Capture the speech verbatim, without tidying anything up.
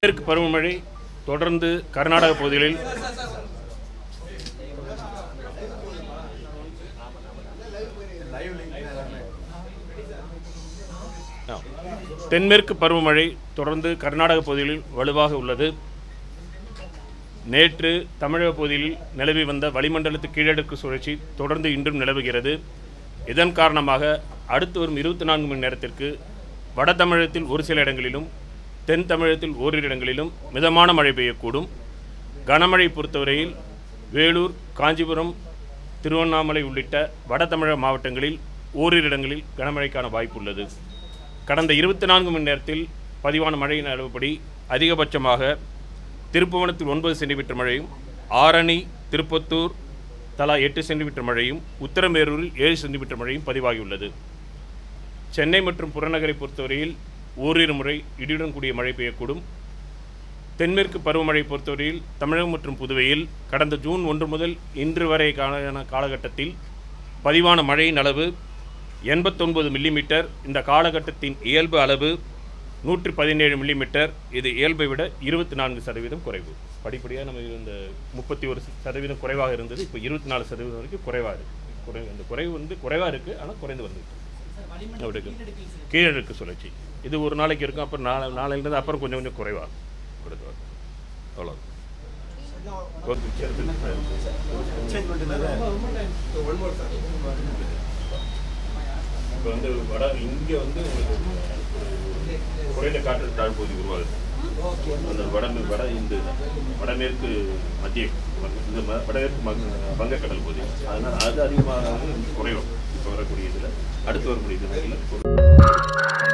தெற்கு பருவமழை தொடர்ந்து கர்நாடக பகுதிகளில் தென்மேற்கு பருவமழை தொடர்ந்து கர்நாடக பகுதிகளில் வலுவாக உள்ளது. நேற்று தமிழக பகுதியில் நிலவி வந்த வளிமண்டலத்து கீழடுக்கு சுழற்சி தொடர்ந்து இன்றும் நிலவுகிறது. இதன் காரணமாக அடுத்து வரும் இருபத்தி நான்கு மணி நேரத்திற்கு வட தமிழகத்தில் ஒரு சில இடங்களிலும் தென் தமிழகத்தில் ஓரிரு இடங்களிலும் மிதமான மழை பெய்யக்கூடும். கனமழை பொறுத்தவரையில் வேலூர், காஞ்சிபுரம், திருவண்ணாமலை உள்ளிட்ட வட தமிழக மாவட்டங்களில் ஓரிரு இடங்களில் கனமழைக்கான வாய்ப்பு உள்ளது. கடந்த இருபத்தி நான்கு மணி நேரத்தில் பதிவான மழையின் அளவுப்படி அதிகபட்சமாக திருப்புவனத்தில் ஒன்பது சென்டிமீட்டர் மழையும், ஆரணி, திருப்பத்தூர் தலா எட்டு சென்டிமீட்டர் மழையும், உத்தரமேரூரில் ஏழு சென்டிமீட்டர் மழையும் பதிவாகியுள்ளது. சென்னை மற்றும் புறநகரை பொறுத்தவரையில் ஓரிரு முறை இடியுடன் கூடிய மழை பெய்யக்கூடும். தென்மேற்கு பருவமழை பொறுத்தவரையில் தமிழகம் மற்றும் புதுவையில் கடந்த ஜூன் ஒன்று முதல் இன்று வரைக்கான காலகட்டத்தில் பதிவான மழையின் அளவு எண்பத்தொன்பது மில்லிமீட்டர். இந்த காலகட்டத்தின் இயல்பு அளவு நூற்றி பதினேழு மில்லிமீட்டர். இது இயல்பை விட இருபத்தி நான்கு சதவீதம் குறைவு. படிப்படியாக நம்ம இந்த முப்பத்தி ஒரு சதவீதம் குறைவாக இருந்தது, இப்போ இருபத்தி நாலு சதவீதம் வரைக்கும் குறைவாக இருக்குது. குறை இந்த குறைவு வந்து குறைவாக இருக்குது, ஆனால் குறைந்து வந்துருக்கு. அப்படி கீழடுக்கு சுழற்சி இது ஒரு நாளைக்கு இருக்கும், அப்புறம் நாளை நாளையிலிருந்து அப்புறம் கொஞ்சம் கொஞ்சம் குறைவாக கொடுத்து அவ்வளோ. இப்போ வந்து வட இங்கே வந்து குறைந்த காற்று தாழ்பகுதி உருவாகுது. அந்த வட வட இந்த வடமேற்கு மத்திய இந்த வடமேற்கு வங்கக்கடல் பகுதி, அதனால் அது அதிகமாக குறையும். இப்போ வரக்கூடிய இதில் அடுத்து வரக்கூடிய இதில்